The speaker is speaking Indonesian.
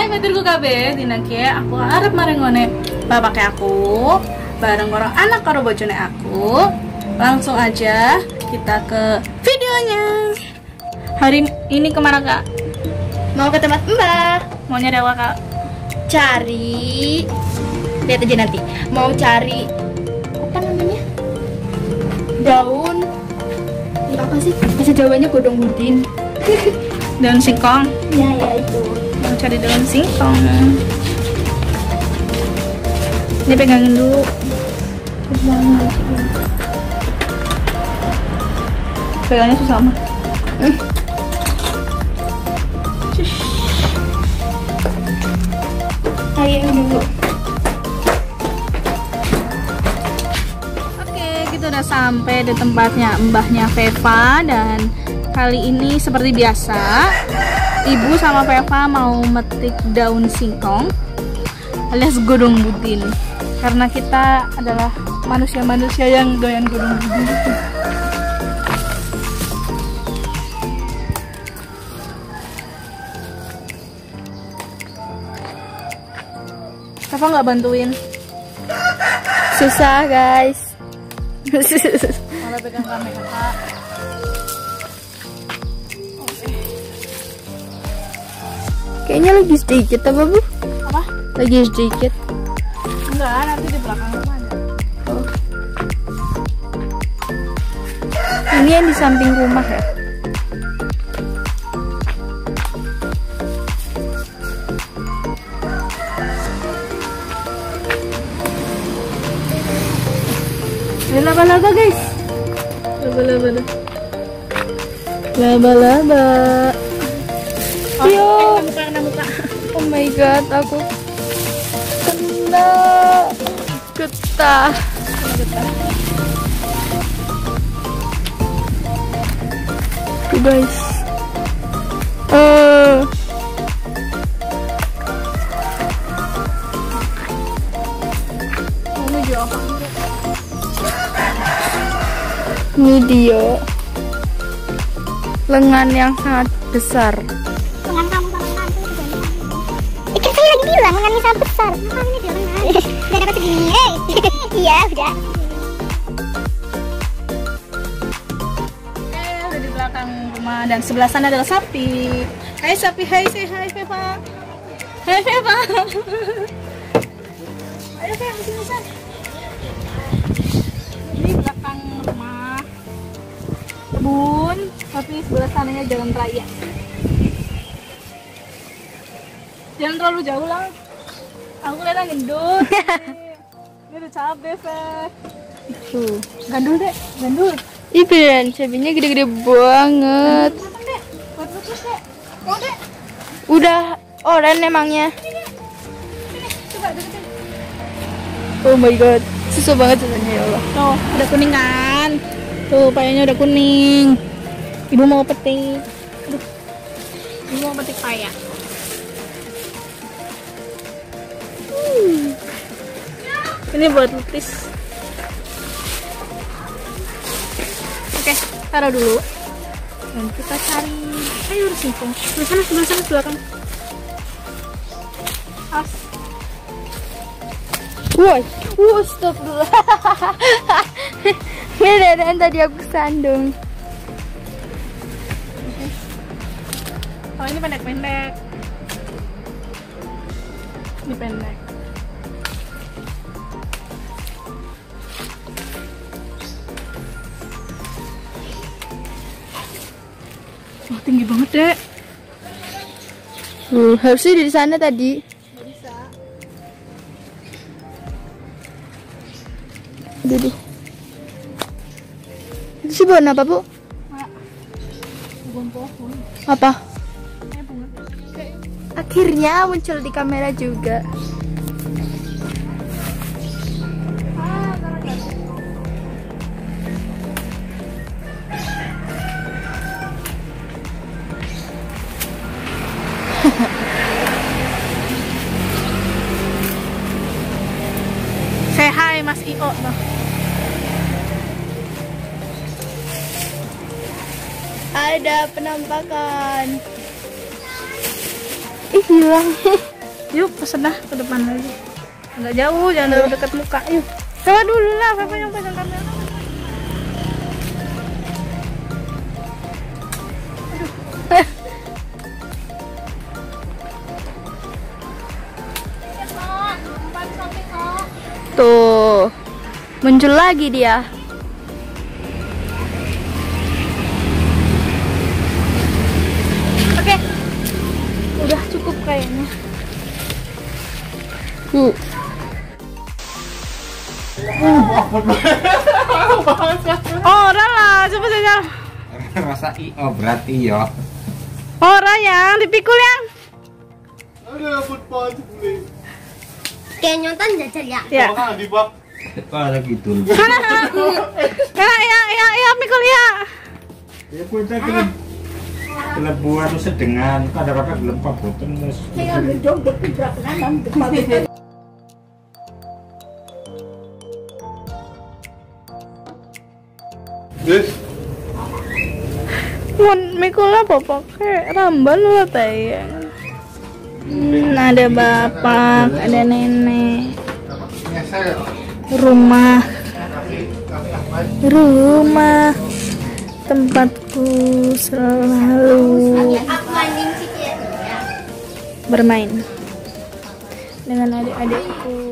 Hai maturku kabeh, dina ki aku arep marengone bapake aku bareng karo anak karo bojone aku. Langsung aja kita ke videonya. Hari ini kemana kak? Mau ke tempat Mbak. Mau nyari apa kak? Cari, lihat aja nanti. Mau cari apa namanya? Daun. Ini apa sih? Bahasa Jawanya godong budin. Daun singkong. Ya itu. Mau cari daun singkong. Ini pegangin dulu. Pegangnya susah mah. Ayo dulu. Oke, kita udah sampai di tempatnya mbahnya Veva dan kali ini seperti biasa Ibu sama Veva mau metik daun singkong alias godong budin karena kita adalah manusia-manusia yang doyan godong budin itu. Veva nggak bantuin? Susah guys. Malah pegang kamera. Kayaknya lagi sedikit apa Bu? Apa? Lagi sedikit. Enggak, nanti di belakang rumah ada. Oh. Ini yang di samping rumah ya? Ini laba-laba guys. Laba-laba dah. Laba-laba. Yo. Kena muka. Oh my god, aku kena getah. Tuh guys. Ini juga apa? Ini dia lengan yang sangat besar. Lengan kamu ikan saya lagi bilang lengannya sangat besar. Makanya dia lengan. Udah dapat segini. Iya udah. Udah di belakang rumah dan sebelah sana adalah sapi. Hai sapi, hai say hai Veva. Hai Veva. Ayo Veva sini sana. Ini belakang rumah kebun, tapi sebelah sananya jalan raya. Jangan terlalu jauh lah. Aku kelihatan gendut. Ini udah cabai, Vek. Tuh. Gandul deh, gandul. Ih beneran, cabenya gede-gede banget. Makan deh, buat putus deh. Mau deh, Udah oranye emangnya. sini, coba deketin. Oh my god, susah banget susahnya ya Allah. Tuh, udah kuning kan? Tuh, payanya udah kuning. Ibu mau petik. Aduh. Ibu mau petik paya. Ini buat lupis. Oke, taruh dulu. Dan kita cari sayur singkong. Sebelah sana, belakang. As. Woi, stop dulu. Beneran tadi aku sandung. Oh, ini pendek-pendek. Ini pendek. Wah, tinggi banget, Dek. Harusnya di sana tadi. Nggak bisa. Duduk. Itu sih pohon apa Bu? Mak, bukan pohon. Apa? Bunga. Kayak Akhirnya muncul di kamera juga. Say hi Mas Io noh. Ada penampakan. Ih hilang. Yuk pesen dah ke depan lagi. Agak jauh, jangan dekat muka. Yuk. Coba dulu lah, Papa yang pegang kamera. Tuh, muncul lagi dia. Oke, udah cukup kayaknya. Ora lah, coba saja. Rasa berarti ya. Ora yang dipikul yang. Kayak nyonton jajal ya. Ya. Ada gitu. Ya, mikul ya. Ya kita kelebuan sedengan, kadang-kadang gelempah boten terus. Mun mikul apa pakai ramban lah tayang. Ada bapak, ada nenek. Rumah tempatku selalu bermain dengan adik-adikku.